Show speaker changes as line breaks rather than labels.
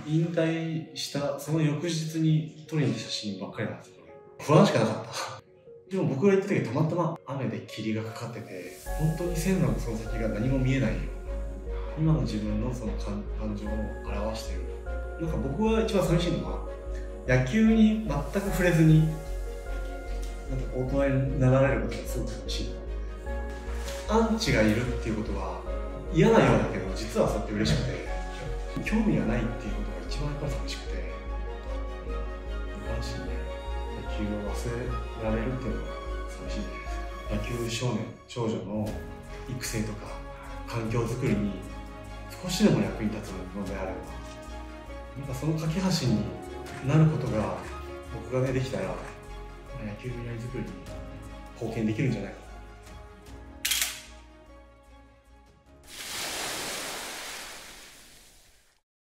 引退したその翌日に撮りに行った写真ばっかりなんですよ。不安しかなかった。でも僕が行った時たまたま雨で霧がかかってて、本当に線路のその先が何も見えないような、今の自分のその感情を表している。なんか僕は一番寂しいのは、野球に全く触れずになんか大人になられることがすごく寂しいの。アンチがいるっていうことは嫌なようだけど、実はそうやって嬉しくて、興味がないっていうことが一番やっぱり寂しくて、無関心で野球を忘れられるっていうのが寂しいです。野球少年少女の育成とか環境づくりに少しでも役に立つのであれば、なんかその架け橋になることが僕がねできたら、野球未来づくりに貢献できるんじゃないかな。